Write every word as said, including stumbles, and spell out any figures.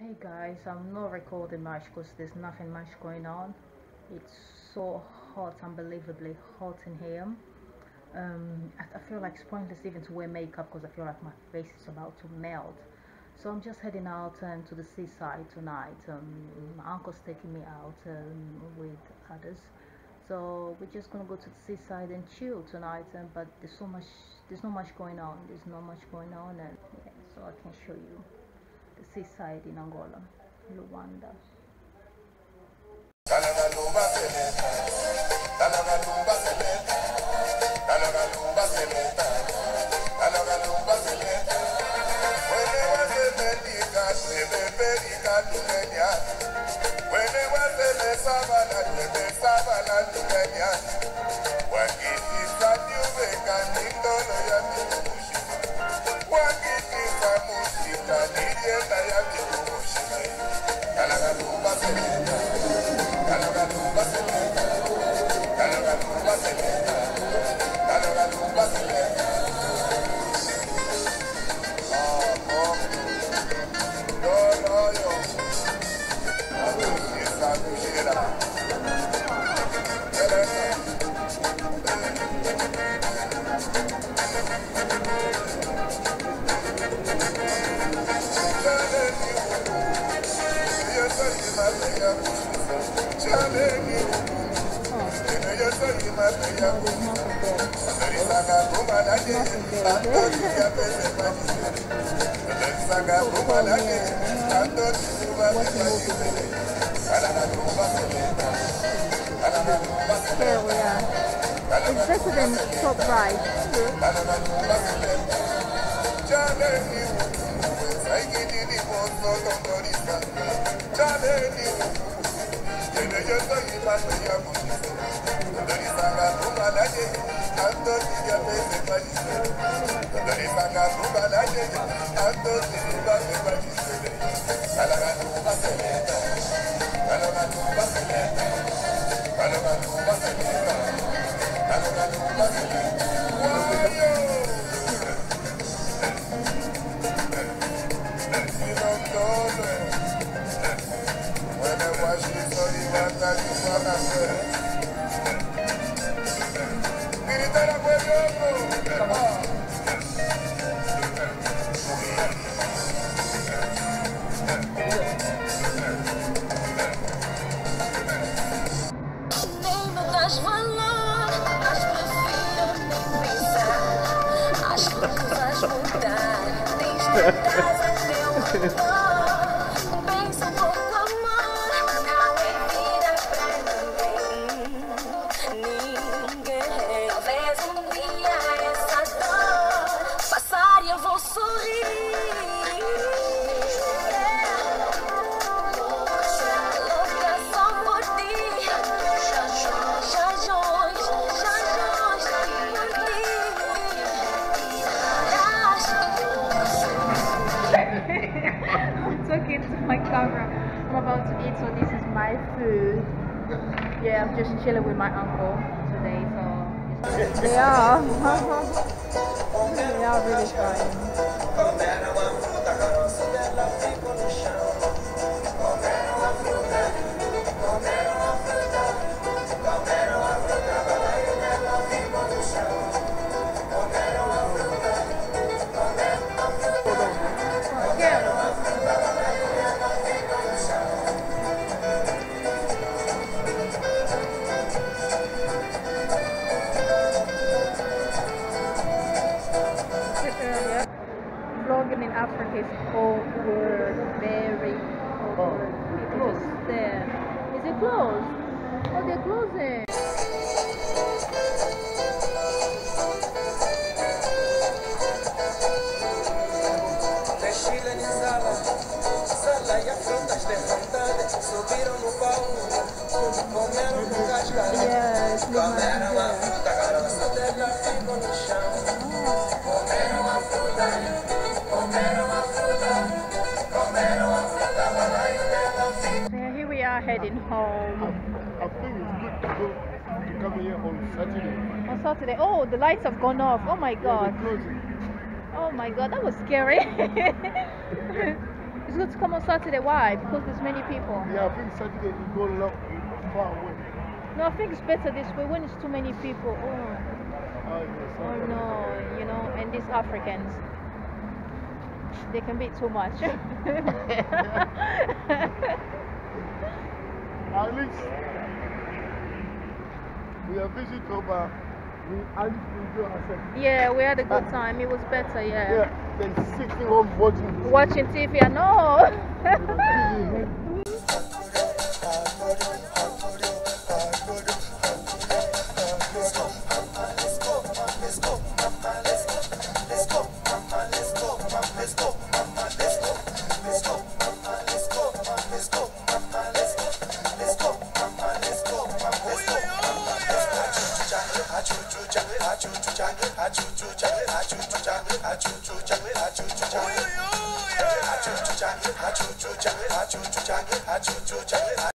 Hey guys, I'm not recording much because there's nothing much going on. It's so hot, unbelievably hot in here. Um, I, I feel like it's pointless even to wear makeup because I feel like my face is about to melt. So I'm just heading out um, to the seaside tonight. Um, my uncle's taking me out um, with others. So we're just gonna go to the seaside and chill tonight. Um, but there's so much, there's not much going on. There's not much going on, and yeah, so I can show you the seaside in Angola, Luanda. Here we are. It's better than top right. Talking to my camera. I'm about to eat, so this is my food. Yeah, I'm just chilling with my uncle today, so they are they are really fine. Vlogging in Africa is awkward, very awkward. People just stare. Is it closed? Oh, they're closing. Yes, so here we are heading home. I, I think it's good to go to come here on Saturday. On Saturday. Oh, the lights have gone off. Oh my god. Yeah, they're closing. Oh my god, that was scary. Is good to come on Saturday. Why? Because there's many people. Yeah, I think Saturday you go long, far away. No, I think it's better this way when it's too many people. Oh, Oh, yes, oh no, you know, and these Africans, they can be too much. At least we have visited over. We at least enjoy ourselves. Yeah, we had a good time. It was better, yeah. Yeah, than sitting home watching. Watching T V, I know.